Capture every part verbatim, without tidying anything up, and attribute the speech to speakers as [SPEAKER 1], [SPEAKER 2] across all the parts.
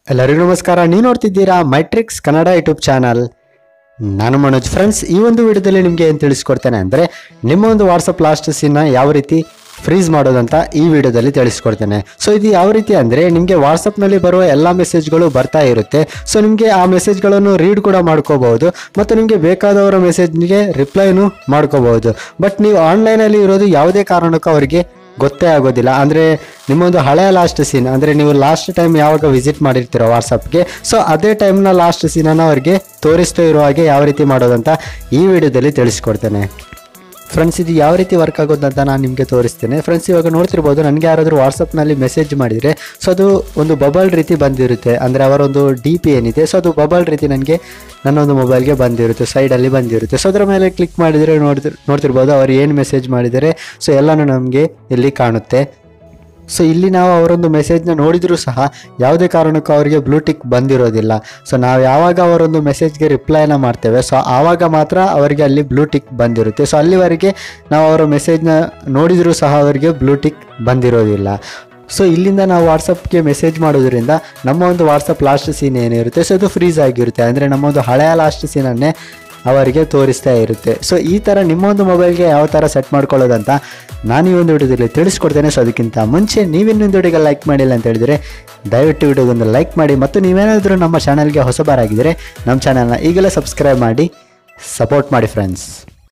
[SPEAKER 1] ಎಲ್ಲರಿಗೂ ನಮಸ್ಕಾರ. ನೀವು ನೋಡ್ತಿದ್ದೀರಾ ಮೈಟ್ರಿಕ್ಸ್ ಕನ್ನಡ ಯೂಟ್ಯೂಬ್ ಚಾನಲ್. ನಾನು ಮನೋಜ್. ಫ್ರೆಂಡ್ಸ್, ಈ ಒಂದು ವಿಡಿಯೋದಲ್ಲಿ ನಿಮಗೆ ಏನು ತಿಳಿಸ್ಕೊಡ್ತೇನೆ ಅಂದರೆ ನಿಮ್ಮ ಒಂದು ವಾಟ್ಸಪ್ ಲಾಸ್ಟ್ ಸೀನ್ನ ಯಾವ ರೀತಿ ಫ್ರೀಸ್ ಮಾಡೋದಂತ ಈ ವಿಡಿಯೋದಲ್ಲಿ ತಿಳಿಸ್ಕೊಡ್ತೇನೆ. ಸೊ ಇದು ಯಾವ ರೀತಿ ಅಂದರೆ ನಿಮಗೆ ವಾಟ್ಸಪ್ನಲ್ಲಿ ಬರುವ ಎಲ್ಲ ಮೆಸೇಜ್ಗಳು ಬರ್ತಾ ಇರುತ್ತೆ. ಸೊ ನಿಮಗೆ ಆ ಮೆಸೇಜ್ಗಳನ್ನು ರೀಡ್ ಕೂಡ ಮಾಡ್ಕೋಬಹುದು ಮತ್ತು ನಿಮಗೆ ಬೇಕಾದವರ ಮೆಸೇಜ್ಗೆ ರಿಪ್ಲೈನು ಮಾಡ್ಕೋಬಹುದು. ಬಟ್ ನೀವು ಆನ್ಲೈನಲ್ಲಿ ಇರೋದು ಯಾವುದೇ ಕಾರಣಕ್ಕೂ ಅವರಿಗೆ ಗೊತ್ತೇ ಆಗೋದಿಲ್ಲ. ಅಂದರೆ ನಿಮ್ಮೊಂದು ಹಳೆಯ ಲಾಸ್ಟ್ ಸೀನ್ ಅಂದರೆ ನೀವು ಲಾಸ್ಟ್ ಟೈಮ್ ಯಾವಾಗ ವಿಸಿಟ್ ಮಾಡಿರ್ತೀರೋ ವಾಟ್ಸಪ್ಗೆ, ಸೊ ಅದೇ ಟೈಮ್ನ ಲಾಸ್ಟ್ ಸೀನನ್ನು ಅವರಿಗೆ ತೋರಿಸ್ತಾ ಇರೋ ಹಾಗೆ ಯಾವ ರೀತಿ ಮಾಡೋದಂತ ಈ ವಿಡಿಯೋದಲ್ಲಿ ತಿಳಿಸ್ಕೊಡ್ತೇನೆ. ಫ್ರೆಂಡ್ಸ್, ಇದು ಯಾವ ರೀತಿ ವರ್ಕ್ ಆಗೋದಂತ ನಾನು ನಿಮಗೆ ತೋರಿಸ್ತೇನೆ. ಫ್ರೆಂಡ್ಸ್, ಇವಾಗ ನೋಡ್ತಿರ್ಬೋದು, ನನಗೆ ಯಾರಾದರೂ ವಾಟ್ಸಪ್ನಲ್ಲಿ ಮೆಸೇಜ್ ಮಾಡಿದರೆ ಸೊ ಅದು ಒಂದು ಬಬಲ್ ರೀತಿ ಬಂದಿರುತ್ತೆ. ಅಂದರೆ ಅವರೊಂದು ಡಿ ಪಿ ಏನಿದೆ ಸೊ ಅದು ಬಬಲ್ ರೀತಿ ನನಗೆ ನನ್ನೊಂದು ಮೊಬೈಲ್ಗೆ ಬಂದಿರುತ್ತೆ, ಸೈಡಲ್ಲಿ ಬಂದಿರುತ್ತೆ. ಸೊ ಅದರ ಮೇಲೆ ಕ್ಲಿಕ್ ಮಾಡಿದರೆ ನೋಡ್ತಿ ನೋಡ್ತಿರ್ಬೋದು ಅವರು ಏನು ಮೆಸೇಜ್ ಮಾಡಿದರೆ ಸೊ ಎಲ್ಲನೂ ನಮಗೆ ಇಲ್ಲಿ ಕಾಣುತ್ತೆ. ಸೊ ಇಲ್ಲಿ ನಾವು ಅವರೊಂದು ಮೆಸೇಜ್ನ ನೋಡಿದರೂ ಸಹ ಯಾವುದೇ ಕಾರಣಕ್ಕೂ ಅವರಿಗೆ ಬ್ಲೂಟಿಕ್ ಬಂದಿರೋದಿಲ್ಲ. ಸೊ ನಾವು ಯಾವಾಗ ಅವರೊಂದು ಮೆಸೇಜ್ಗೆ ರಿಪ್ಲೈನ ಮಾಡ್ತೇವೆ ಸೊ ಆವಾಗ ಮಾತ್ರ ಅವರಿಗೆ ಅಲ್ಲಿ ಬ್ಲೂಟಿಕ್ ಬಂದಿರುತ್ತೆ. ಸೊ ಅಲ್ಲಿವರೆಗೆ ನಾವು ಅವರ ಮೆಸೇಜ್ನ ನೋಡಿದರೂ ಸಹ ಅವರಿಗೆ ಬ್ಲೂಟಿಕ್ ಬಂದಿರೋದಿಲ್ಲ. ಸೊ ಇಲ್ಲಿಂದ ನಾವು ವಾಟ್ಸಪ್ಗೆ ಮೆಸೇಜ್ ಮಾಡೋದ್ರಿಂದ ನಮ್ಮ ಒಂದು ವಾಟ್ಸಪ್ ಲಾಸ್ಟ್ ಸೀನ್ ಏನಿರುತ್ತೆ ಸೊ ಅದು ಫ್ರೀಸ್ ಆಗಿರುತ್ತೆ. ಅಂದರೆ ನಮ್ಮೊಂದು ಹಳೆಯ ಲಾಸ್ಟ್ ಸೀನನ್ನೇ ಅವರಿಗೆ ತೋರಿಸ್ತಾ ಇರುತ್ತೆ. ಸೊ ಈ ಥರ ನಿಮ್ಮೊಂದು ಮೊಬೈಲ್ಗೆ ಯಾವ ಥರ ಸೆಟ್ ಮಾಡ್ಕೊಳ್ಳೋದಂತ ನಾನು ಈ ಒಂದು ವಿಡಿಯೋದಲ್ಲಿ ತಿಳಿಸ್ಕೊಡ್ತೇನೆ. ಸೊ ಅದಕ್ಕಿಂತ ಮುಂಚೆ ನೀವಿನ್ನೊಂದು ವಿಡಿಯೋಗೆ ಲೈಕ್ ಮಾಡಿಲ್ಲ ಅಂತ ಹೇಳಿದರೆ ದಯವಿಟ್ಟು ವಿಡಿಯೋಗೊಂದು ಲೈಕ್ ಮಾಡಿ ಮತ್ತು ನೀವೇನಾದರೂ ನಮ್ಮ ಚಾನಲ್ಗೆ ಹೊಸಬರಾಗಿದ್ದರೆ ನಮ್ಮ ಚಾನಲ್ನ ಈಗಲೇ ಸಬ್ಸ್ಕ್ರೈಬ್ ಮಾಡಿ ಸಪೋರ್ಟ್ ಮಾಡಿ ಫ್ರೆಂಡ್ಸ್.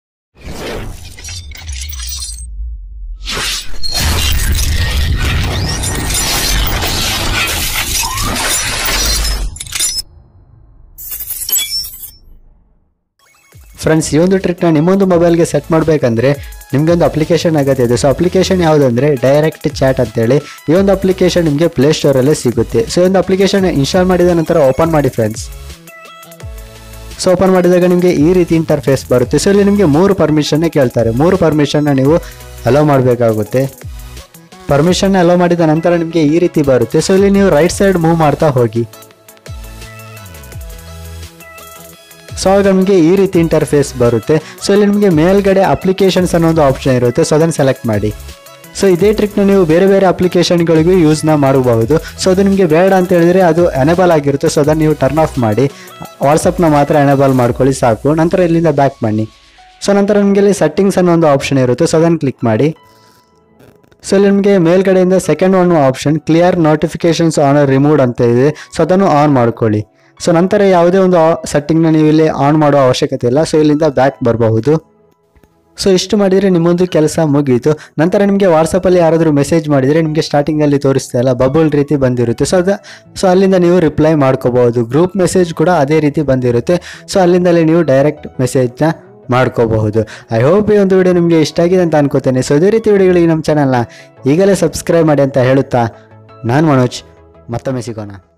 [SPEAKER 1] ಫ್ರೆಂಡ್ಸ್, ಈ ಒಂದು ಟ್ರಿಕ್ನ ನಿಮ್ಮೊಂದು ಮೊಬೈಲ್ಗೆ ಸೆಟ್ ಮಾಡಬೇಕಂದ್ರೆ ನಿಮಗೊಂದು ಅಪ್ಲಿಕೇಶನ್ ಅಗತ್ಯ ಇದೆ. ಸೊ ಅಪ್ಲಿಕೇಶನ್ ಯಾವುದಂದರೆ ಡೈರೆಕ್ಟ್ ಚಾಟ್ ಅಂತೇಳಿ. ಈ ಒಂದು ಅಪ್ಲಿಕೇಶನ್ ನಿಮಗೆ ಪ್ಲೇಸ್ಟೋರಲ್ಲೇ ಸಿಗುತ್ತೆ. ಸೊ ಈ ಒಂದು ಅಪ್ಲಿಕೇಶನ್ ಇನ್ಸ್ಟಾಲ್ ಮಾಡಿದ ನಂತರ ಓಪನ್ ಮಾಡಿ ಫ್ರೆಂಡ್ಸ್. ಸೊ ಓಪನ್ ಮಾಡಿದಾಗ ನಿಮಗೆ ಈ ರೀತಿ ಇಂಟರ್ಫೇಸ್ ಬರುತ್ತೆ. ಸೊ ಇಲ್ಲಿ ನಿಮಗೆ ಮೂರು ಪರ್ಮಿಷನ್ನೇ ಕೇಳ್ತಾರೆ. ಮೂರು ಪರ್ಮಿಷನ್ನ ನೀವು ಅಲೋ ಮಾಡಬೇಕಾಗುತ್ತೆ. ಪರ್ಮಿಷನ್ನ ಅಲೋ ಮಾಡಿದ ನಂತರ ನಿಮಗೆ ಈ ರೀತಿ ಬರುತ್ತೆ. ಸೊ ಇಲ್ಲಿ ನೀವು ರೈಟ್ ಸೈಡ್ ಮೂವ್ ಮಾಡ್ತಾ ಹೋಗಿ. ಸೊ ಆಗ ನಿಮಗೆ ಈ ರೀತಿ ಇಂಟರ್ಫೇಸ್ ಬರುತ್ತೆ. ಸೊ ಇಲ್ಲಿ ನಿಮಗೆ ಮೇಲ್ಗಡೆ ಅಪ್ಲಿಕೇಶನ್ಸ್ ಅನ್ನೋ ಒಂದು ಆಪ್ಷನ್ ಇರುತ್ತೆ. ಸೊ ಅದನ್ನು ಸೆಲೆಕ್ಟ್ ಮಾಡಿ. ಸೊ ಇದೇ ಟ್ರಿಕ್ನ ನೀವು ಬೇರೆ ಬೇರೆ ಅಪ್ಲಿಕೇಶನ್ಗಳಿಗೂ ಯೂಸ್ನ ಮಾಡಬಹುದು. ಸೊ ಅದು ನಿಮಗೆ ಬೇಡ ಅಂತ ಹೇಳಿದರೆ ಅದು ಎನೇಬಲ್ ಆಗಿರುತ್ತೆ. ಸೊ ಅದನ್ನು ನೀವು ಟರ್ನ್ ಆಫ್ ಮಾಡಿ ವಾಟ್ಸಪ್ನ ಮಾತ್ರ ಎನೇಬಲ್ ಮಾಡ್ಕೊಳ್ಳಿ ಸಾಕು. ನಂತರ ಇಲ್ಲಿಂದ ಬ್ಯಾಕ್ ಬನ್ನಿ. ಸೊ ನಂತರ ನಿಮಗೆ ಇಲ್ಲಿ ಸೆಟ್ಟಿಂಗ್ಸ್ ಅನ್ನೋ ಒಂದು ಆಪ್ಷನ್ ಇರುತ್ತೆ. ಸೊ ಅದನ್ನು ಕ್ಲಿಕ್ ಮಾಡಿ. ಸೊ ಇಲ್ಲಿ ನಿಮಗೆ ಮೇಲ್ಗಡೆಯಿಂದ second one option clear notifications on remove ಅಂತ ಇದೆ. ಸೊ ಅದನ್ನು ಆನ್ ಮಾಡ್ಕೊಳ್ಳಿ. ಸೊ ನಂತರ ಯಾವುದೇ ಒಂದು ಸೆಟ್ಟಿಂಗ್ನ ನೀವು ಇಲ್ಲಿ ಆನ್ ಮಾಡೋ ಅವಶ್ಯಕತೆ ಇಲ್ಲ. ಸೊ ಇಲ್ಲಿಂದ ಬ್ಯಾಕ್ ಬರಬಹುದು. ಸೊ ಇಷ್ಟು ಮಾಡಿದರೆ ನಿಮ್ಮೊಂದು ಕೆಲಸ ಮುಗಿಯಿತು. ನಂತರ ನಿಮಗೆ ವಾಟ್ಸಪ್ಪಲ್ಲಿ ಯಾರಾದರೂ ಮೆಸೇಜ್ ಮಾಡಿದರೆ ನಿಮಗೆ ಸ್ಟಾರ್ಟಿಂಗಲ್ಲಿ ತೋರಿಸ್ತಾ ಇಲ್ಲ ಬಬಲ್ ರೀತಿ ಬಂದಿರುತ್ತೆ. ಸೊ ಅದು ಸೊ ಅಲ್ಲಿಂದ ನೀವು ರಿಪ್ಲೈ ಮಾಡ್ಕೋಬಹುದು. ಗ್ರೂಪ್ ಮೆಸೇಜ್ ಕೂಡ ಅದೇ ರೀತಿ ಬಂದಿರುತ್ತೆ. ಸೊ ಅಲ್ಲಿಂದಲೇ ನೀವು ಡೈರೆಕ್ಟ್ ಮೆಸೇಜ್ನ ಮಾಡ್ಕೋಬಹುದು. ಐ ಹೋಪ್ ಈ ಒಂದು ವಿಡಿಯೋ ನಿಮಗೆ ಇಷ್ಟ ಆಗಿದೆ ಅಂತ ಅನ್ಕೋತೇನೆ. ಸೊ ಇದೇ ರೀತಿ ವಿಡಿಯೋಗಳಿಗೆ ನಮ್ಮ ಚಾನಲ್ನ ಈಗಲೇ ಸಬ್ಸ್ಕ್ರೈಬ್ ಮಾಡಿ ಅಂತ ಹೇಳುತ್ತಾ ನಾನು ಮನೋಜ್. ಮತ್ತೊಮ್ಮೆ ಸಿಗೋಣ.